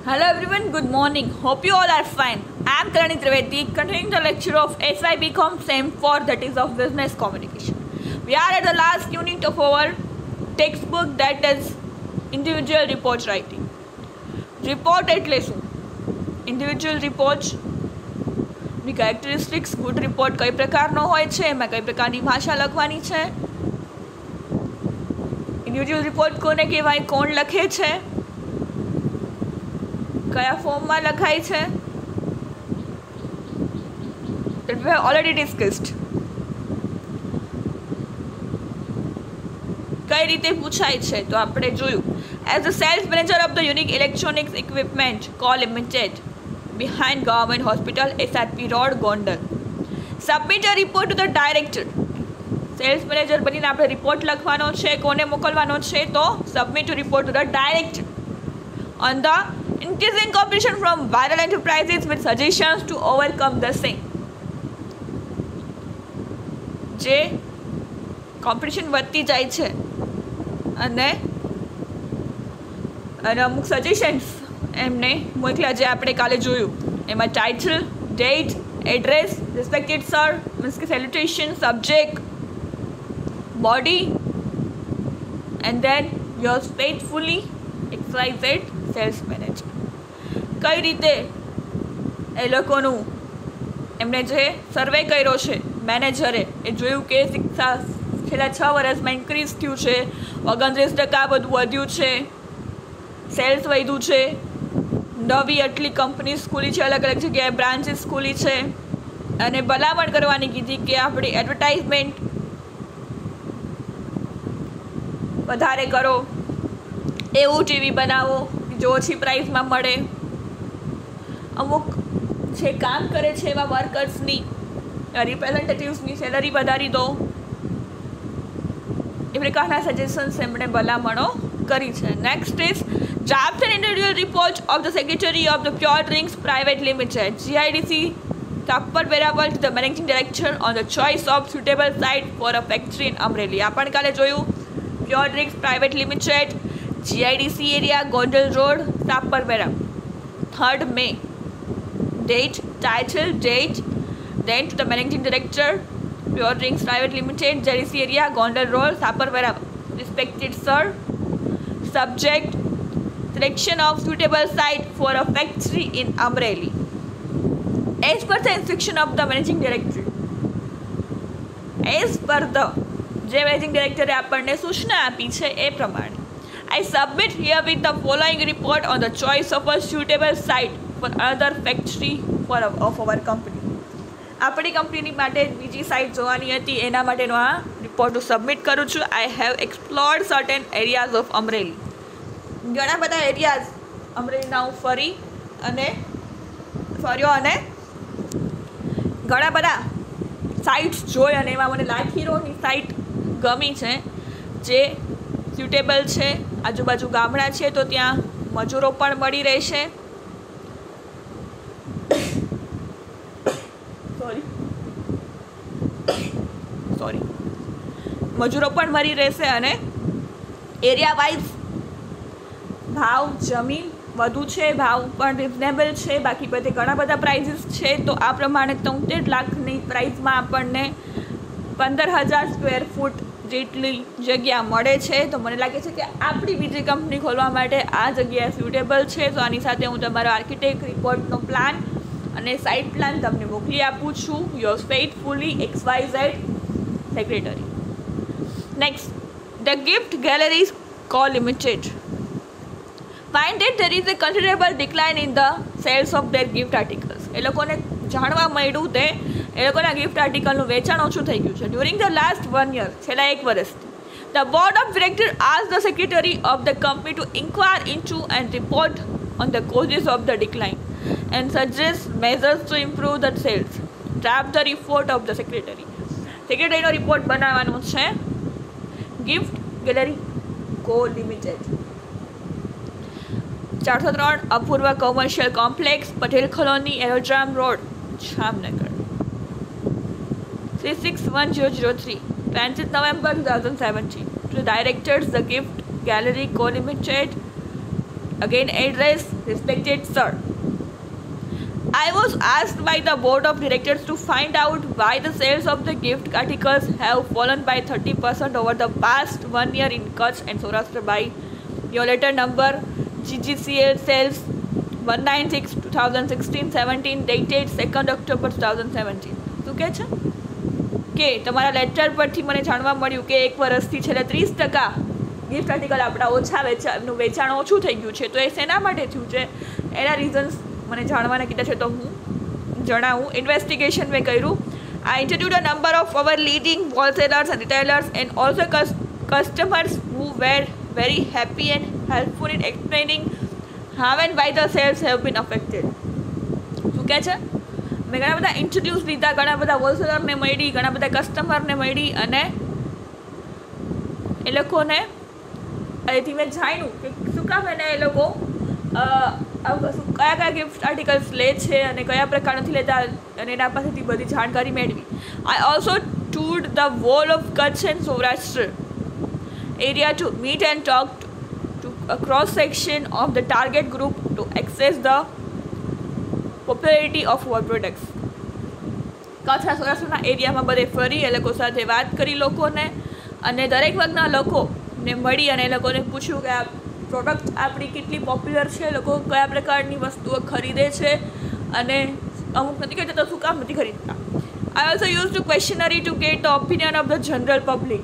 Hello everyone, good morning. Hope you all are fine. I am Kalani Trivedi, continuing the lecture of SYBCom SEM 4, that is of Business Communication. We are at the last unit of our textbook, that is Individual Report Writing. Report એટલે શું? Individual report ની characteristics, good report કઈ પ્રકારનો હોય છે, એમાં કઈ પ્રકારની ભાષા લખવાની છે, individual report કોને કહેવાય, કોણ લખે છે, કયા ફોર્મમાં લખાય છે, that we have already discussed. કઈ રીતે પૂછાય છે તો આપણે જોયું. As the sales manager of the Unique Electronics Equipment Co Limited behind Government Hospital SRP Road Gondal, submit a report to the director. Sales manager બનીને આપણે રિપોર્ટ લખવાનો છે, કોને મોકલવાનો છે તો submit to report to the director on the increasing competition from viral enterprises with suggestions to overcome the same. જે competition વધતી જાય છે અને અમુક સજેશન્સ એમને મોકલ્યા, જે આપણે કાલે જોયું. એમાં title, date, address, respected sir means કે salutation, subject, body, and then yours faithfully XYZ sales manager. કઈ રીતે એ લોકોનું એમણે જે સર્વે કર્યો છે મેનેજરે, એ જોયું કે શિક્ષા છેલ્લા 6 વર્ષમાં ઇન્ક્રીઝ થયું છે, 29% બધું વધ્યું છે, સેલ્સ વધ્યું છે, નવી આટલી કંપનીઝ ખુલી છે, અલગ અલગ જગ્યાએ બ્રાન્ચીસ ખુલી છે, અને ભલામણ કરવાની કીધી કે આપણી એડવર્ટાઇઝમેન્ટ વધારે કરો, એવું ટીવી બનાવો જે ઓછી પ્રાઇસમાં મળે, અમુક જે કામ કરે છે એવા વર્કર્સની, રિપ્રેઝેન્ટેટિવ્સની સેલરી વધારી દો, એ પ્રકારના સજેશન્સ એમણે ભલામણો કરી છે. Next is draft an individual report of the secretary of the pure drinks private limited GIDC Tapper Verawal to the managing director on the choice of suitable site for a factory in Amreli. આપણે કાલે જોયું pure drinks private limited GIDC area, Gondal road, Tapar Veraval. 3rd May. Date, title, date, then to the managing director, Pure Drinks Private Limited, GIDC area, Gondal Road, Tapar Verawal. Respected sir, subject, selection of suitable site for a factory in Amreli. As per the instruction of the managing director, as per the જે managing ડિરેક્ટરે આપણને સૂચના આપી છે એ પ્રમાણે, I submit herewith the following report on the choice of a suitable site for another factory of our company. આપણી કંપનીની માટે બીજી સાઇટ જોવાની હતી, એના માટેનો આ રિપોર્ટ હું સબમિટ કરું છું. I have explored certain areas of Amreli. ઘણા બધા એરિયાઝ અમરેલીના હું ફર્યો અને ઘણા બધા સાઇટ્સ જોઈ, અને એમાં મને લાઈક હીરોની સાઇટ ગમી છે, જે સ્યુટેબલ છે, આજુબાજુ ગામડા છે તો ત્યાં મજૂરો પણ મળી રહેશે. સોરી મજૂરો પણ મળી રહેશે, અને એરિયા વાઇઝ ભાવ જમીન વધુ છે, ભાવ પણ રિઝનેબલ છે, બાકી બધે ઘણા બધા પ્રાઇઝીસ છે. તો આ પ્રમાણે 73 લાખની પ્રાઇઝમાં આપણને 15,000 સ્ક્વેર ફૂટ જેટલી જગ્યા મળે છે. તો મને લાગે છે કે આપણી બીજી કંપની ખોલવા માટે આ જગ્યા સ્યુટેબલ છે. તો આની સાથે હું તમારો આર્કિટેક્ટ રિપોર્ટનો પ્લાન અને સાઇટ પ્લાન તમને મોકલી આપું છું. Yours faithfully XYZ secretary. Next, the gift galleries Co Limited find that there is a considerable decline in the sales of their gift articles. એ લોકોને જાણવા મળ્યું તે એ લોકોના ગિફ્ટ આર્ટિકલનું વેચાણ ઓછું થઈ ગયું છે. ડ્યુરિંગ ધ લાસ્ટ 1 year, છેલ્લા 1 વર્ષથી, the board of director asked the secretary of the company to inquire into and report on the causes of the decline and suggest measures to improve the sales. Draft the report of the secretary. સેક્રેટરીનો report બનાવવાનો છે. Gift gallery Co Limited, 403 Apurva commercial complex, Patel colony, aerodrome road, Jamnagar, 361003. 20th November 2017. To the directors, the Gift Gallery Co Limited, Again address, respected sir. I was asked by the board of directors to find out why the sales of the gift articles have fallen by 30% over the past 1 year in Kutch and Saurashtra by your letter number GGCL sales 196/2016-17 dated 2nd October 2017. શું કહે છે કે તમારા letter પરથી મને જાણવા મળ્યું કે 1 વર્ષથી છેલ્લે 30% ગિફ્ટ આર્ટિકલ આપણા ઓછા વેચાણનું વેચાણ ઓછું થઈ ગયું છે. તો એ શેના માટે થયું છે એના રીઝન્સ મને જાણવાના કીધા છે, તો હું જણાવું. ઇન્વેસ્ટિગેશન મેં કર્યું. I interviewed a number of our leading wholesalers and retailers and also customers who were very happy and helpful in explaining how and why the sales have been affected. શું કહે છે મેં ઘણા બધા ઇન્ટ્રોડ્યુસ લીધા, ઘણા બધા હોલસેલરને મળી, ઘણા બધા કસ્ટમરને મળી અને એ લોકોને અહીંથી મેં જાણ્યું કે શું કામ એને એ લોકો કયા કયા ગિફ્ટ આર્ટિકલ્સ લે છે અને કયા પ્રકાર નથી લેતા અને એના પાસેથી બધી જાણકારી મેળવી. I also toured the whole of Kutch and Saurashtra area to meet and talk to a cross section of the target group to assess the popularity of our products. Kutch અને સૌરાષ્ટ્રના એરિયામાં બધે ફરી એ લોકો સાથે વાત કરી લોકોને અને દરેક વર્ગના લોકોને મળી અને એ લોકોને પૂછ્યું કે આ પ્રોડક્ટ આપણી કેટલી પોપ્યુલર છે, લોકો કયા પ્રકારની વસ્તુઓ ખરીદે છે અને અમુક નથી ખરીદતા તો શું કામ નથી ખરીદતા. I also used a questionnaire to get the opinion of the general public.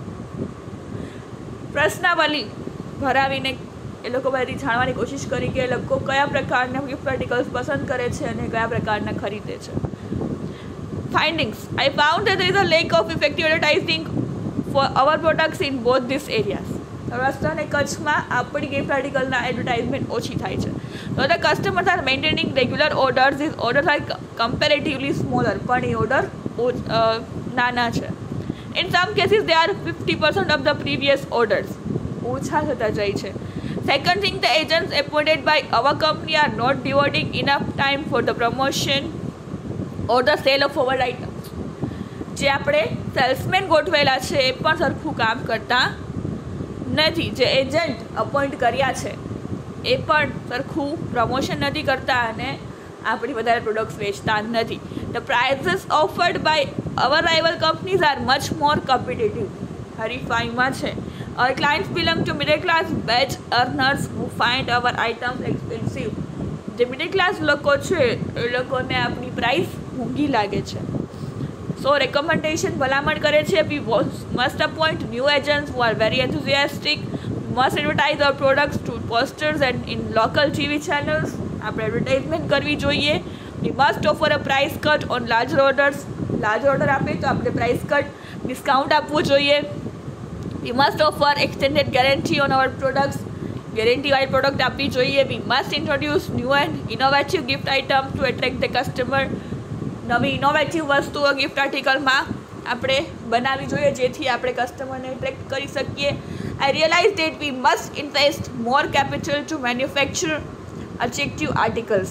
પ્રશ્નાવલી ભરાવીને એ લોકો બધી જાણવાની કોશિશ કરી કે એ લોકો કયા પ્રકારના ગિફ્ટ આર્ટિકલ્સ પસંદ કરે છે અને કયા પ્રકારના ખરીદે છે. Findings. I found that there is a lack of effective advertising for our products in both these areas. Saurashtra અને કચ્છમાં આપણી ગિફ્ટ આર્ટિકલના એડવર્ટાઇઝમેન્ટ ઓછી થાય છે. તો the customers are maintaining regular orders. This orders are comparatively smaller, પણ એ order નાના છે. In some cases they are 50% of the previous orders, ઓછા થતા જાય છે. Second thing, the agents appointed by our company are not devoting enough time for the promotion or the sale of our items. જે આપણે salesman ગોઠવેલા છે એ પણ સરખું કામ કરતા નથી. જે એજન્ટ અપોઇન્ટ કર્યા છે એ પણ સરખું પ્રમોશન નથી કરતા અને આપણી વધારે પ્રોડક્ટ્સ વેચતા નથી. The prices offered by our rival companies are much more competitive. હરીફાઈમાં છે. Our clients belong to middle class wage earners who find our items expensive. જે મિડલ ક્લાસ લોકો છે એ લોકોને આપણી પ્રાઇસ મોંઘી લાગે છે. So recommendation ભલામણ કરે છે we must appoint new agents who are very enthusiastic. We must advertise our products to posters and in local TV channels. આપણે એડવર્ટાઇઝમેન્ટ કરવી જોઈએ. We must offer a price cut on larger orders. Large order આપે તો આપણે price cut discount આપવું જોઈએ. We must offer extended guarantee on our products. ગેરંટીવાળી product આપવી જોઈએ. We must introduce new and innovative gift items to attract the customer. નવી innovative વસ્તુઓ ગિફ્ટ આર્ટિકલમાં આપણે બનાવવી જોઈએ જેથી આપણે કસ્ટમરને એટ્રેક્ટ કરી શકીએ. I realise that we must invest more capital to manufacture attractive articles.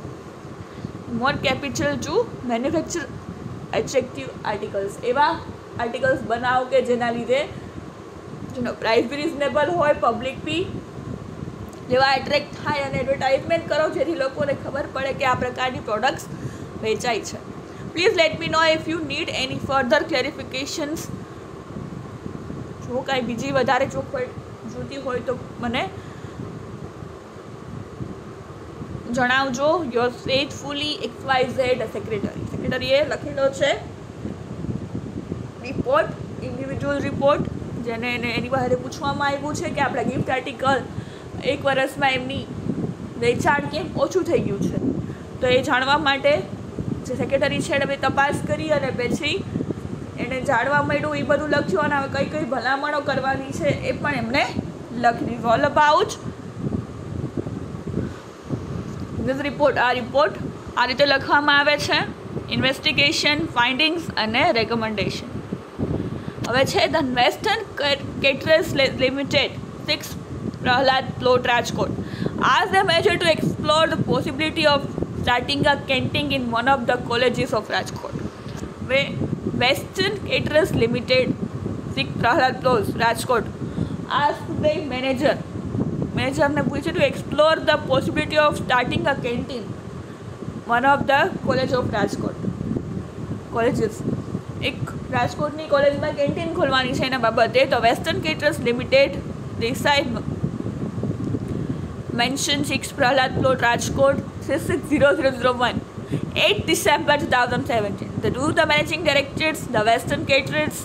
More capital to manufacture attractive articles. એવા આર્ટિકલ્સ બનાવો કે જેના લીધે જેનો પ્રાઇસ બી રિઝનેબલ હોય, પબ્લિક બી જેવા એટ્રેક્ટ થાય અને એડવર્ટાઇઝમેન્ટ કરો જેથી લોકોને ખબર પડે કે આ પ્રકારની પ્રોડક્ટ્સ વેચાય છે. Please let me know if you need any further clarifications. જો કાંઈ બીજી વધારે ચોખવટ જોતી હોય તો મને જણાવજો. Your faithfully XYZ secretary. સેક્રેટરીએ લખેલો છે રિપોર્ટ, ઇન્ડિવિજ્યુઅલ રિપોર્ટ, જેને એની પાસે પૂછવામાં આવ્યું છે કે આપણા ગિફ્ટ આર્ટિકલ 1 વર્ષમાં એમની વેચાણ કેમ ઓછું થઈ ગયું છે. તો એ જાણવા માટે જે સેક્રેટરી છે એને તપાસ કરી અને પછી એને જાણવા મળ્યું, એ બધું લખ્યું અને હવે કઈ કઈ ભલામણો કરવાની છે એ પણ એમણે લખી દીધું. All about this report. આ રિપોર્ટ આ રીતે લખવામાં આવે છે: ઇન્વેસ્ટિગેશન, ફાઇન્ડિંગ્સ અને રેકમેન્ડેશન. હવે છે the western caterers limited, 6 Prahlad plot, Rajkot. Ask the manager to explore the possibility of starting a canteen in one of the colleges of Rajkot. Western Caterers Limited, 6 Prahlad Close, Rajkot, asked the manager મેનેજરને પૂછે to explore the possibility of starting a canteen one of the college of Rajkot colleges. એક રાજકોટની કોલેજમાં canteen ખોલવાની છે એના બાબતે. તો western caterers limited Desai mansion 6 Prahlad plot Rajkot 660001 8 December 2017. The managing directors, the Western Caterers,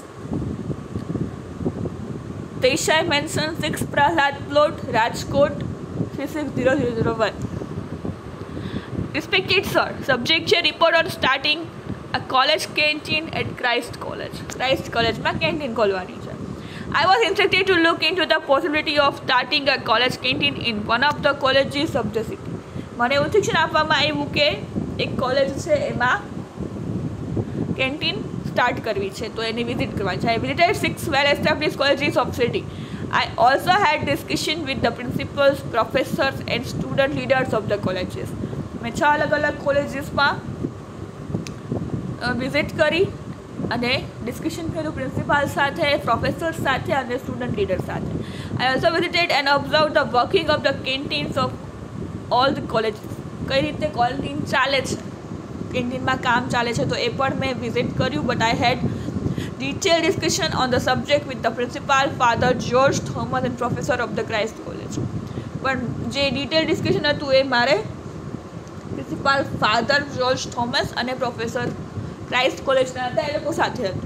Desai Mansion 6 Prahlad Plot, Rajkot 660001. Respected sir, subject છે report on starting a college canteen at Christ College. Christ College માં canteen ખોલવાની છે. I was instructed to look into the possibility of starting a college canteen in one of the colleges of the city. મને એવું શિક્ષણ આપવામાં આવ્યું કે એક કોલેજ છે એમાં કેન્ટીન સ્ટાર્ટ કરવી છે, તો એની વિઝિટ કરવાની છે. I visited 6 well established colleges of city. I also had discussion with the principals, professors and student leaders of the colleges. મેં 6 અલગ અલગ કોલેજીસમાં વિઝિટ કરી અને ડિસ્કશન કર્યું પ્રિન્સિપાલ સાથે, પ્રોફેસર સાથે અને સ્ટુડન્ટ લીડર સાથે. I also visited and observed the working of the canteens of all the colleges. કઈ રીતે કેન્ટીન ચાલે છે, કેન્ટીનમાં કામ ચાલે છે, તો એ પણ મેં વિઝિટ કર્યું. But I had detail discussion on the subject with the principal father George Thomas and professor of the Christ college. પણ જે ડિટેલ ડિસ્કશન હતું એ મારે પ્રિન્સિપાલ ફાધર જ્યોર્જ થોમસ અને પ્રોફેસર ક્રાઇસ્ટ કોલેજના હતા, એ લોકો સાથે હતું.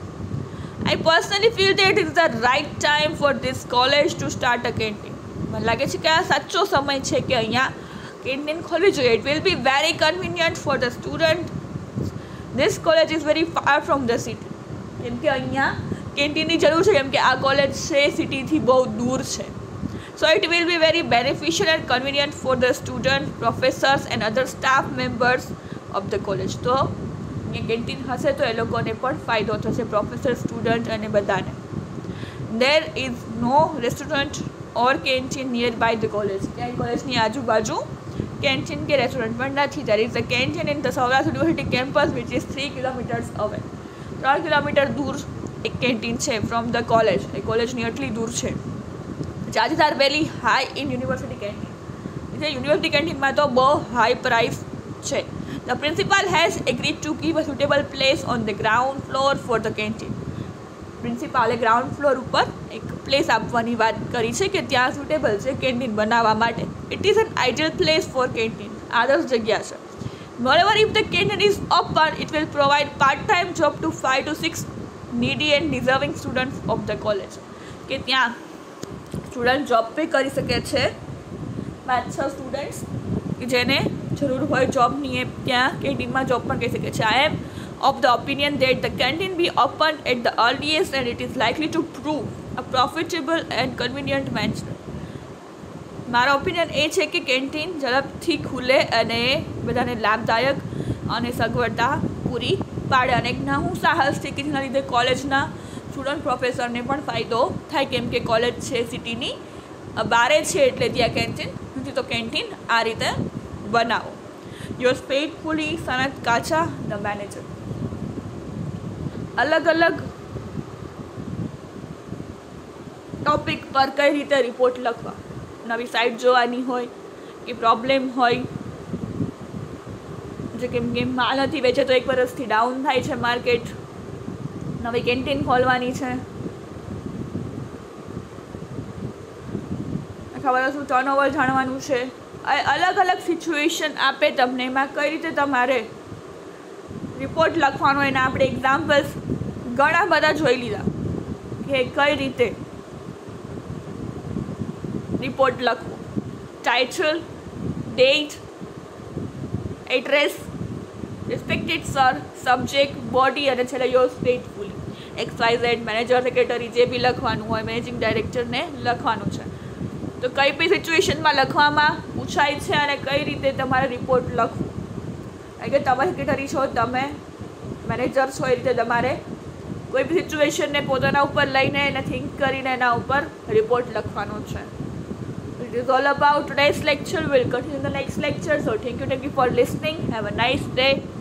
I personally feel that is the right time for this college to start a canteen. મને લાગે છે કે આ સાચો સમય છે કે અહીંયા કેન્ટીન ખોલવી જોઈએ. It will be very convenient for the student. This college is very far from the city. કેમ કે અહીંયા કેન્ટીનની જરૂર છે, કેમ કે આ કોલેજ છે સિટીથી બહુ દૂર છે. So it will be very beneficial and convenient for the student, professors and other staff members of the college. તો અહીંયા કેન્ટીન હશે તો એ લોકોને પણ ફાયદો થશે, પ્રોફેસર, સ્ટુડન્ટ અને બધાને. There is no restaurant or canteen near by the college. ક્યાંય કોલેજની આજુબાજુ કેન્ટીન કે રેસ્ટોરન્ટ પણ નથી. There is a canteen in the Saurashtra university campus which is 3 kilometres away. 3 kilometre દૂર એક કેન્ટીન છે ફ્રોમ ધ કોલેજ. એ કોલેજની આટલી દૂર છે. Charges are very high in university canteen. University કેન્ટીનમાં તો બહુ હાઈ પ્રાઇસ છે. The principal has agreed to give a suitable place on the ground floor for the canteen. પ્રિન્સિપાલે ગ્રાઉન્ડ ફ્લોર ઉપર એક પ્લેસ આપવાની વાત કરી છે કે ત્યાં સુટેબલ છે કેન્ટીન બનાવવા માટે. It is an ideal place for canteen. આદર્શ જગ્યા છે. Moreover, if the canteen is open, it will provide part-time job to 5 to 6 needy and deserving students of the college. કે ત્યાં સ્ટુડન્ટ જોબ બી કરી શકે છે, 5-6 સ્ટુડન્ટ્સ કે જેને જરૂર હોય જોબની, એ ત્યાં કેન્ટીનમાં જોબ પણ કરી શકે છે. I am of the opinion that the canteen be opened at the earliest and it is likely to prove a profitable and convenient manner. મારો ઓપિનિયન એ છે કે કેન્ટીન ઝડપથી ખુલે અને બધાને લાભદાયક અને સગવડતા પૂરી પાડે. અને એક નવું સાહસ છે કે જેના લીધે કોલેજના સ્ટુડન્ટ, પ્રોફેસરને પણ ફાયદો થાય, કેમ કે કોલેજ છે સિટીની બારે છે એટલે ત્યાં કેન્ટીન નથી, તો કેન્ટીન આ રીતે બનાવો. યોર્સ ફેથફુલી સનત કાચા, ધ મેનેજર. અલગ અલગ ટોપિક પર કઈ રીતે રિપોર્ટ લખવા, નવી સાઇટ જોવાની હોય કે પ્રોબ્લેમ હોય, જે કેમ કે માલ નથી વેચે તો 1 વર્ષથી ડાઉન થાય છે માર્કેટ, નવી કેન્ટીન ખોલવાની છે, આખા વર્ષનું ટર્નઓવર જાણવાનું છે. અલગ અલગ સિચ્યુએશન આપે તમને, એમાં કઈ રીતે તમારે રિપોર્ટ લખવાનો. એના આપણે એક્ઝામ્પલ્સ ઘણા બધા જોઈ લીધા કે કઈ રીતે રિપોર્ટ લખવું. Title, date, address, respected sir, subject, body અને છેલ્લે yours faithfully. XYZ manager, secretary જે બી લખવાનું હોય, મેનેજિંગ ડાયરેક્ટરને લખવાનું છે. તો કઈ બી સિચ્યુએશનમાં લખવામાં પૂછાય છે અને કઈ રીતે તમારે રિપોર્ટ લખવું. કારણ કે તમે સેક્રેટરી છો, તમે મેનેજર છો, એ રીતે તમારે કોઈ બી સિચ્યુએશનને પોતાના ઉપર લઈને એને થિંક કરીને એના ઉપર રિપોર્ટ લખવાનો છે. It is all about today's lecture. We'll continue in the next lecture. So thank you for listening. Have a nice day.